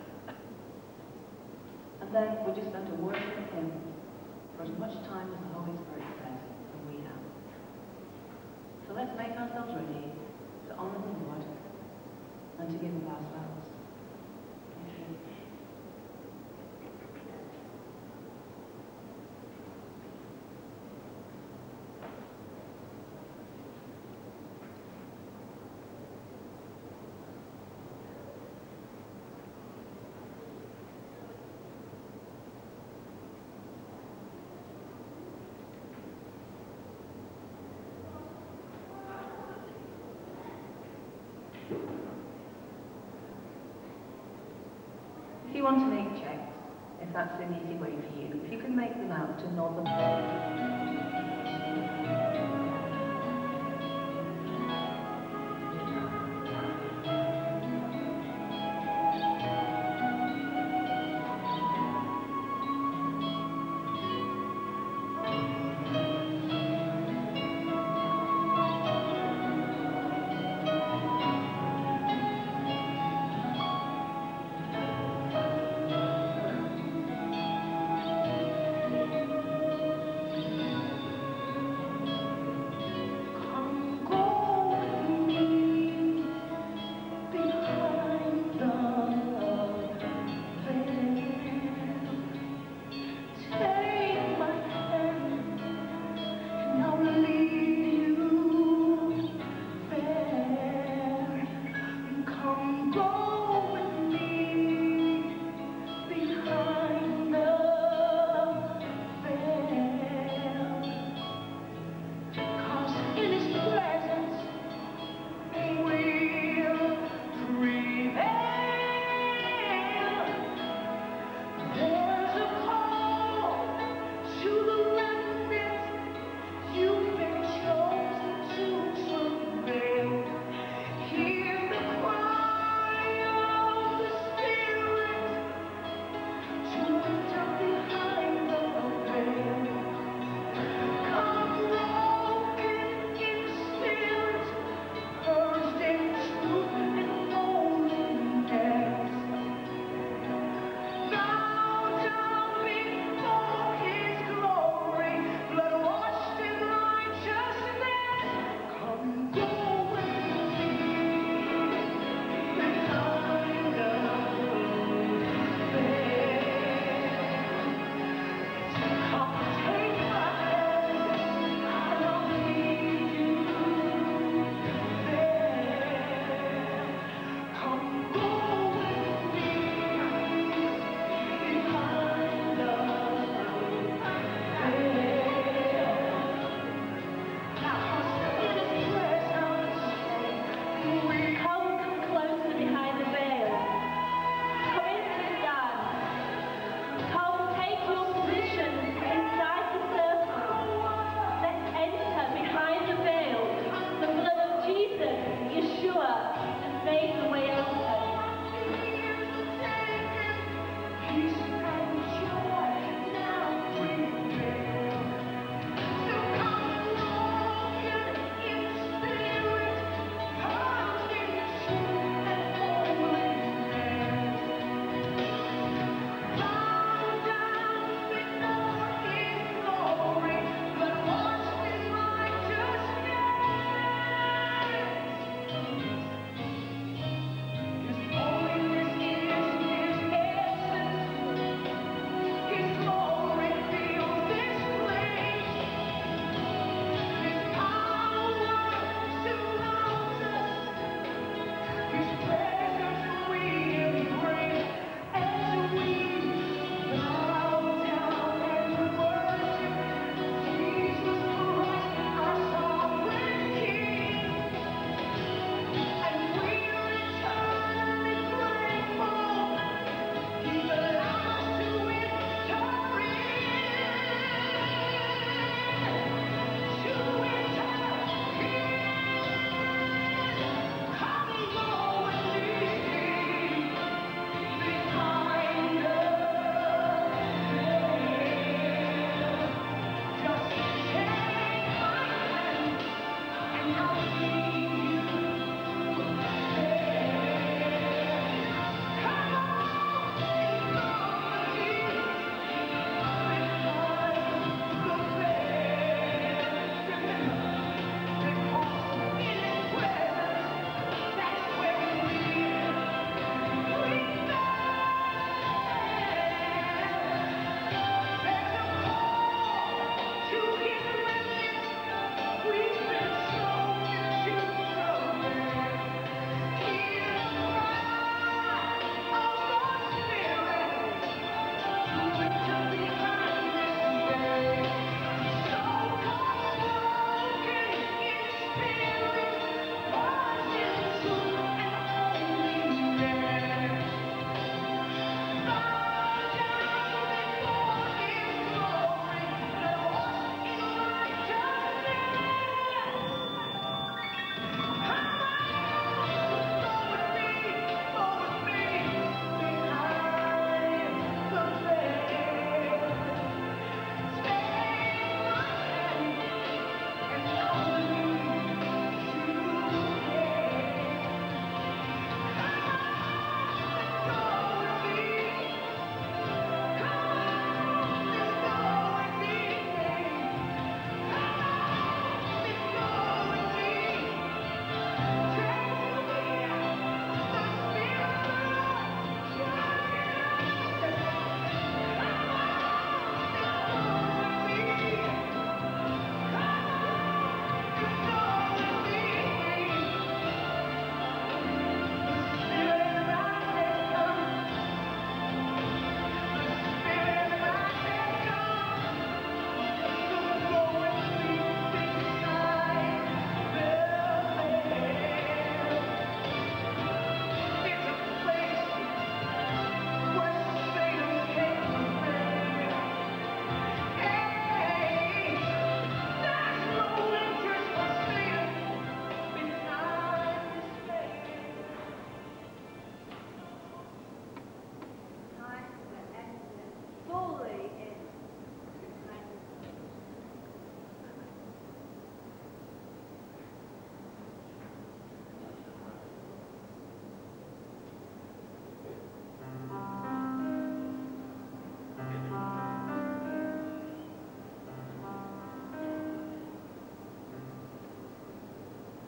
And then we're just going to worship him for as much time as the Holy Spirit says that we have. So let's make ourselves ready to honour the Lord and to give of ourselves. Thank you. If you want to make checks, if that's an easy way for you, if you can make them out to Northern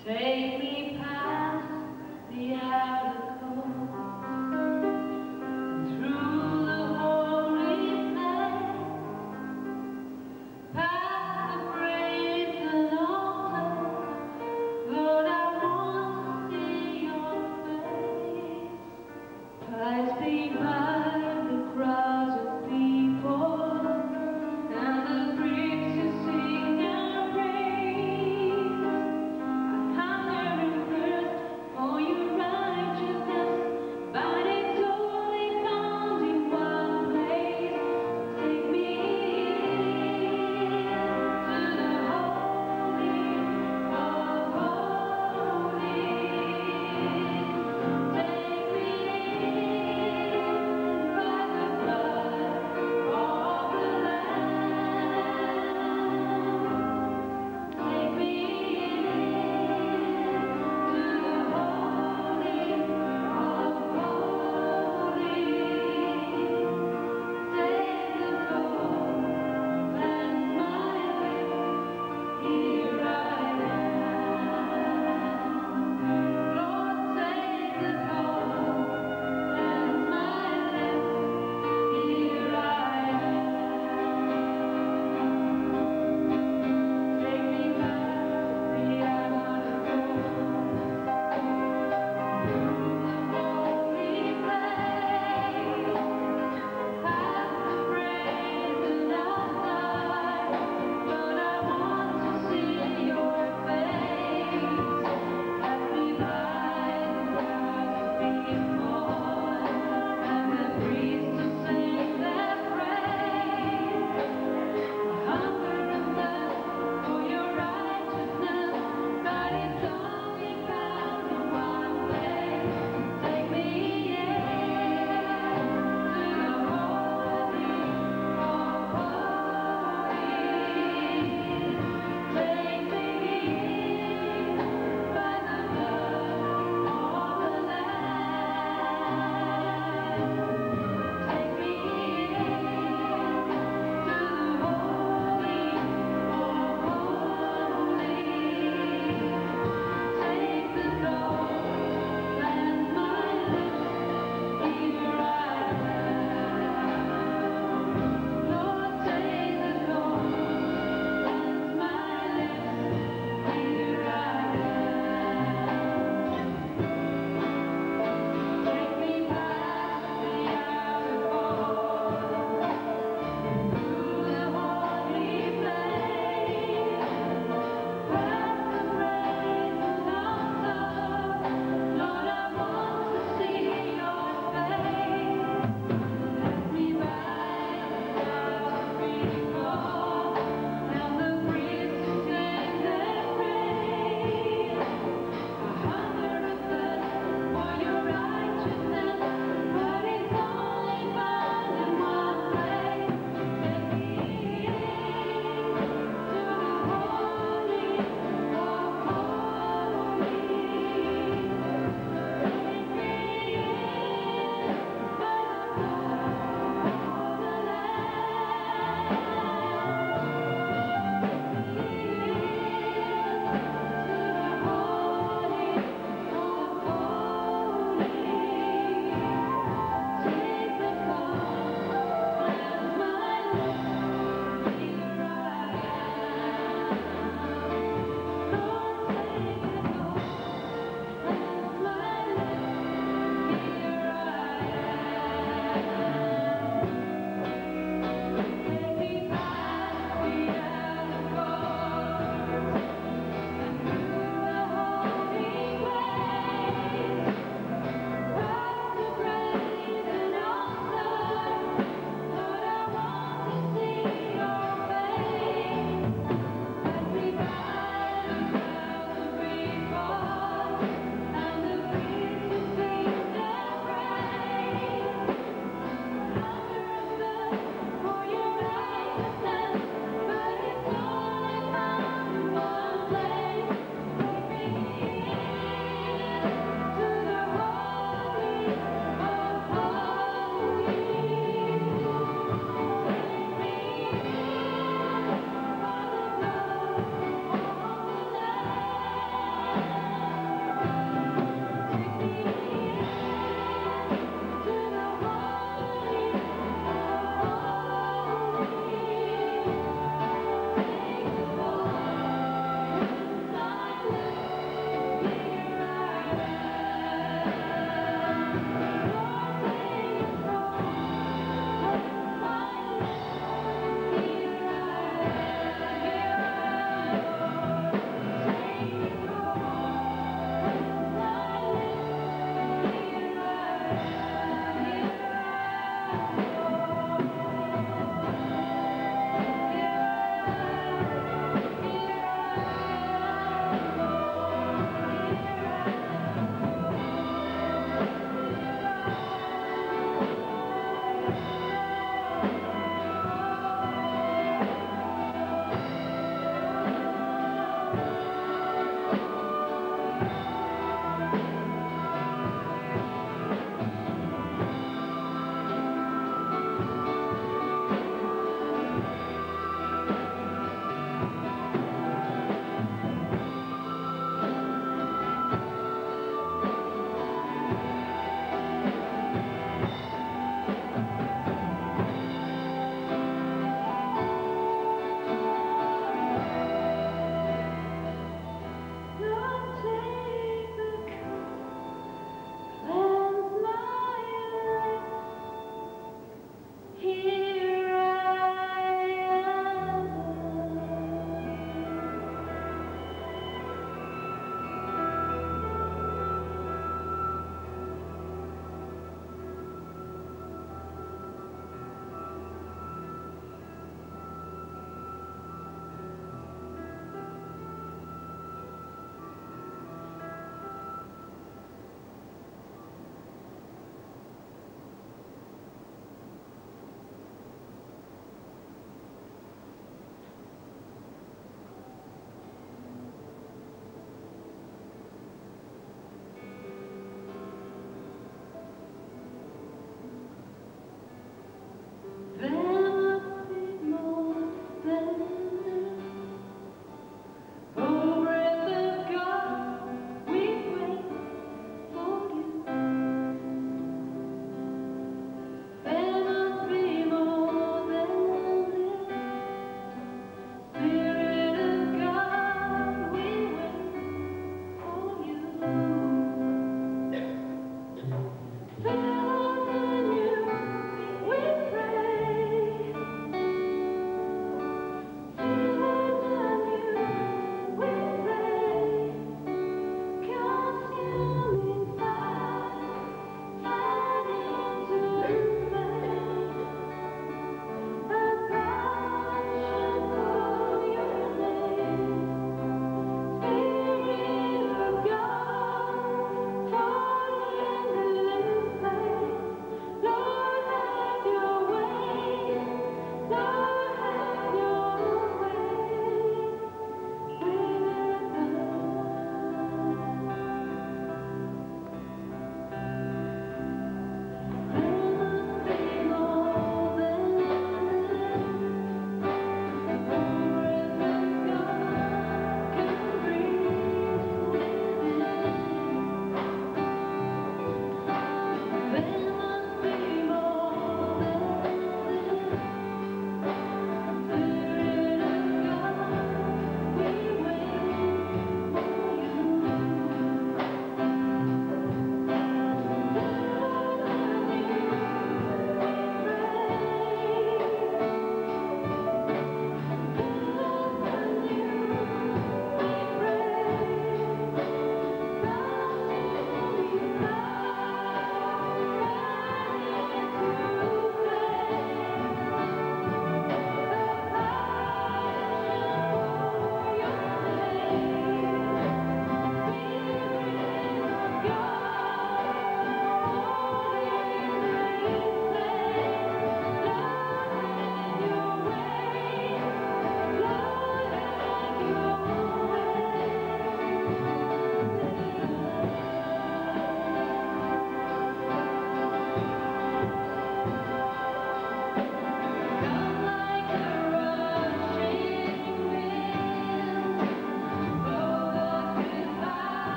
Take